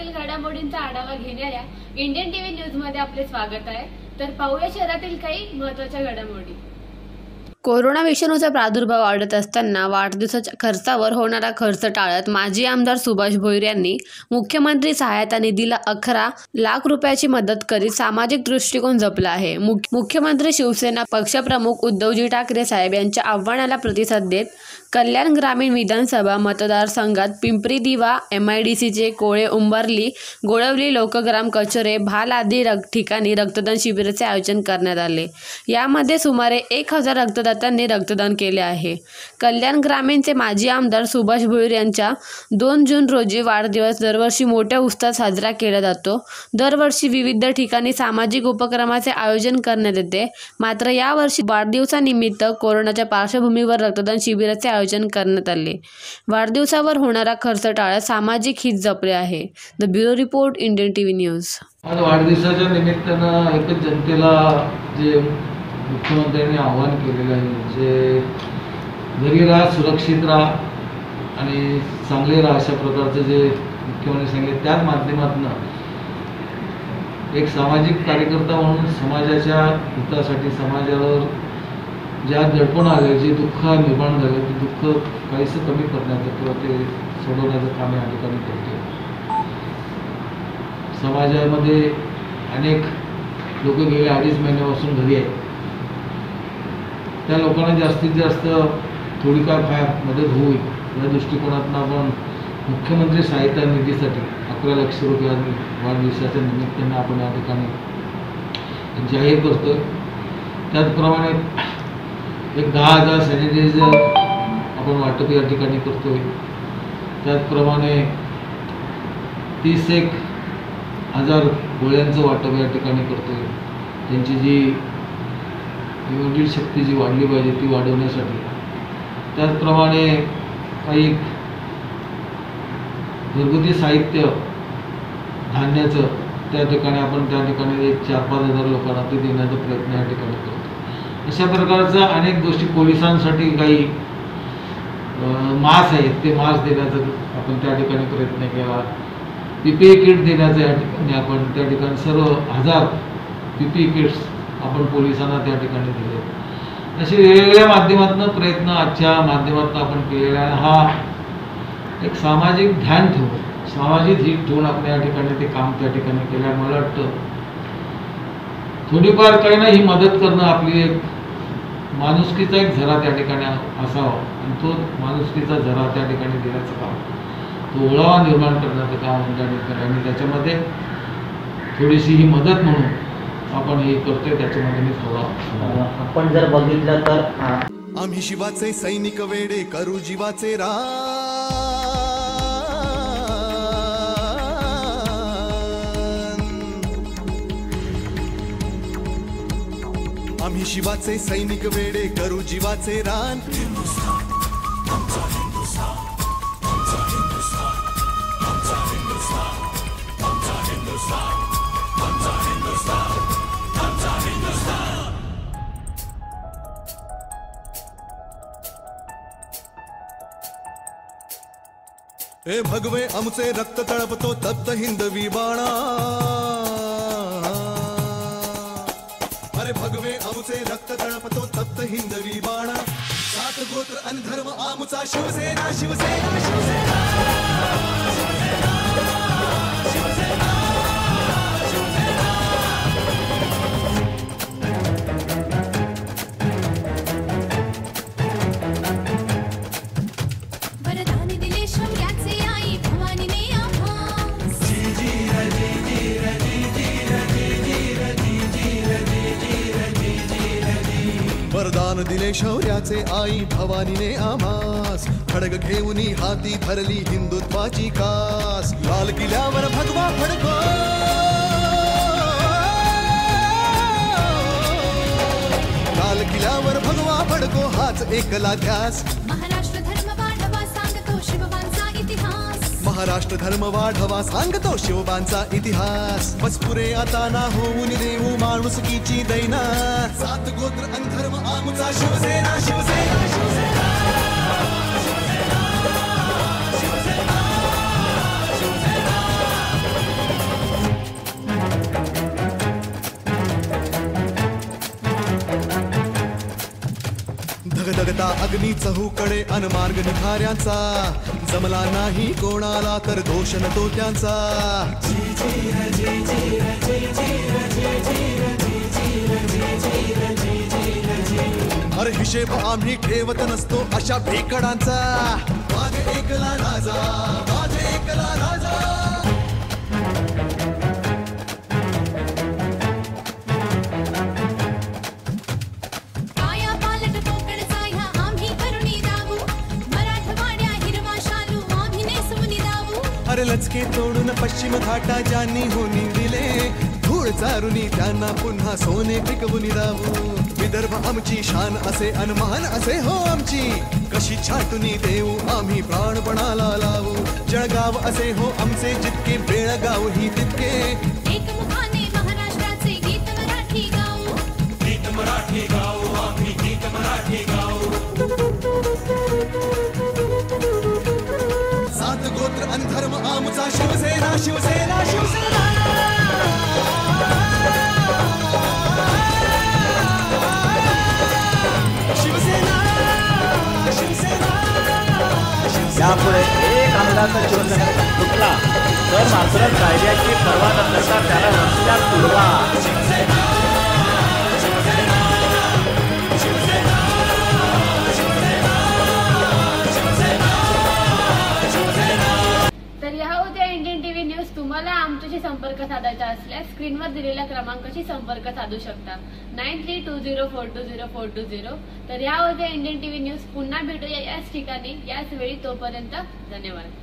शहरातील घडामोडींचा आढावा घेणाऱ्या इंडियन टीव्ही न्यूज मध्ये आपले स्वागत आहे। तर पाहूया शहरातील काही महत्त्वाच्या घडामोडी। कोरोना विषाणूचा प्रादुर्भाव वाढत असताना वाढदिवसाच्या खर्चावर होणारा खर्च टाळत माजी आमदार सुभाष भोईर यांनी मुख्यमंत्री सहायता निधीला 11 लाख रुपयाची मदत करीत सामाजिक दृष्टिकोन जपला आहे। मुख्यमंत्री शिवसेना पक्षप्रमुख उद्धवजी ठाकरे साहेब यांच्या आव्हानाला प्रतिसाद देत कल्याण ग्रामीण विधानसभा मतदारसंघात पिंपरी दिवा, MIDCचे कोळे, उंबरली, गोळवली, लोकग्राम, कचरे, भाल आदी ठिकाणी रक्तदान शिबिराचे आयोजन करण्यात आले। यामध्ये सुमारे 1000 रक्तदात्यांनी रक्तदान केले आहे। कल्याण ग्रामीणचे माजी आमदार सुभाष भोईर यांच्या 2 जून रोजी वाढदिवस दरवर्षी मोठ्या उत्साहात साजरा केला जातो। दरवर्षी विविध ठिकाणी सामाजिक उपक्रमाचे आयोजन करण्यात येते, मात्र यावर्षी वाढदिवसानिमित्त कोरोनाच्या पार्श्वभूमीवर रक्तदान शिबिराचे आयोजन करण्यात आले। वाढदिवसावर होणारा खर्च टाळत सामाजिक हित जपले आहे। The bureau report, Indian TV news. आज वाढदिवसाच्या निमित्तानं एकच जनतेला जे मुख्यमंत्र्यांनी आवाहन केलेलं आहे, जे घरी राहा, सुरक्षित राहा आणि चांगले राहा, अशा प्रकारचं जे मुख्यमंत्री सांगितले, त्याच माध्यमातून एक सामाजिक कार्यकर्ता म्हणून समाजाच्या हितासाठी समाजावर ज्या दडपण आले, जे दुःख निर्माण झाले, ते दुःख काहीसं कमी करण्याचं किंवा ते सोडवण्याचं काम या ठिकाणी करतो। समाजामध्ये अनेक लोक गेले 2.5 महिन्यापासून घरी आहेत, त्या लोकांना जास्तीत जास्त थोडीफार मदत होईल या दृष्टिकोनातून आपण मुख्यमंत्री सहायता निधीसाठी 11 लाख रुपये वाढदिवसाच्या निमित्तानं आपण या ठिकाणी जाहीर करतोय। त्याचप्रमाणे एक 10,000 सॅनिटायझर आपण वाटप या ठिकाणी करतोय। त्याचप्रमाणे 31,000 गोळ्यांचं वाटप या ठिकाणी करतोय। त्यांची जी इम्युनिटी शक्ती जी वाढली पाहिजे ती वाढवण्यासाठी। त्याचप्रमाणे काही घरगुती साहित्य धान्याचं त्या ठिकाणी आपण त्या ठिकाणी एक 4-5 हजार लोकांना ते देण्याचा प्रयत्न या ठिकाणी करतो। अशा प्रकारच्या अनेक गोष्टी, पोलिसांसाठी काही मास्क आहेत, ते मास्क देण्याचा आपण त्या ठिकाणी प्रयत्न केला। PPE किट देण्याचं या ठिकाणी आपण त्या ठिकाणी सर्व 1000 PPE किट्स आपण पोलिसांना त्या ठिकाणी दिले। असे वेगवेगळ्या माध्यमातून प्रयत्न आजच्या माध्यमातून आपण केलेला आहे। हा एक सामाजिक ध्यान ठेवून, सामाजिक हित ठेवून आपण या ठिकाणी ते काम त्या ठिकाणी केलं। मला वाटतं थोडीफार काही ना ही मदत करणं आपली एक माणुसकीचा एक झरा त्या ठिकाणी असावा आणि तो माणुसकीचा झरा त्या ठिकाणी देण्याचं काम, तो ओळावा निर्माण करण्याचं काम त्या ठिकाणी, आणि त्याच्यामध्ये थोडीशी ही मदत म्हणून आपण हे करतोय। त्याच्यामध्ये मी थोडा आपण जर बघितलं तर आम्ही शिवाचे सैनिक वेडे करू जीवाचे आम्ही शिवाचे सैनिक वेडे करू जीवाचे रान। ए भगवे आमचे रक्त तळपतो तप्त हिंदवी बाणा, अरे भगवे आमचे रक्त तळपतो तप्त हिंदवी बाणा। 7 गोत्र आणि धर्म आमचा शिवसेना, शिवसेना, शिवसेना, शिवसेना, शिवसेना, शिवसेना। वरदान दिले शौर्याचे आई भवानीने आभास। वरदान दिले शौर्याचे आई भवानीने आम्हास, खडग घेऊनी हाती धरली हिंदुत्वाची कास। लाल किल्ल्यावर भगवा फडको, लाल किल्ल्यावर भगवा फडको हाच एकला ध्यास। महाराष्ट्र धर्म वाढवा सांगतो शिवबांचा इतिहास, महाराष्ट्र धर्म वाढवा सांगतो शिवबांचा इतिहास। मजपुरे आता ना होऊन देऊ माणुसकीची दैना, 7 गोत्र आणि धर्म आमचा शिवसेना, शिवसेना, शिवसेना, शिवसेना, शिवसेना, शिवसेना। पेटता अग्नी चहूकडे अनमार्ग निखाऱ्यांचा, जमला नाही कोणाला तर दोष न तो त्यांचा. हर हिशेब आम्ही ठेवत नसतो अशा भेकडांचा. माझे एकला राजा, माझे एकला राजा. काया पालट कोकणचा ह्या आम्ही करुणी दावू, मराठवाड्या हिरवा शालू आम्ही नेसवून दावू. अरे लचके तोडून पश्चिम घाटा ज्यांनी होनी दिले, धूळ चारुनी त्यांना पुन्हा सोने पिकवून दावू. विदर्भ आमची शान असे अनमान असे हो आमची, कशी छाटुनी देऊ आम्ही प्राणपणाला लावू. जळगाव असे हो आमचे जितके, बेळगाव ही तितके. एकमुखाने महाराष्ट्राचे गीत मराठी गाऊ, गीत मराठी गाऊ आम्ही, गीत मराठी गाऊ. सात गोत्र अन धर्म आमचा, शिवसेना शिवसेना शिवसेना. शिवसेना शिवसेना शिवसेना. यापुढे एक आमदार शिवसेनेचा फुटला तर मात्र कायद्याची पर्वा न करता त्याला रस्त्यात उडवा. तर ह्या होत्या इंडियन टीव्ही न्यूज. तुम्हाला आमच्याशी संपर्क साधायचा असल्यास स्क्रीनवर दिलेल्या क्रमांकाशी संपर्क साधू शकता, 9320420420. तर ह्या होत्या इंडियन टीव्ही न्यूज. पुन्हा भेटूया याच ठिकाणी याच वेळी. तोपर्यंत धन्यवाद.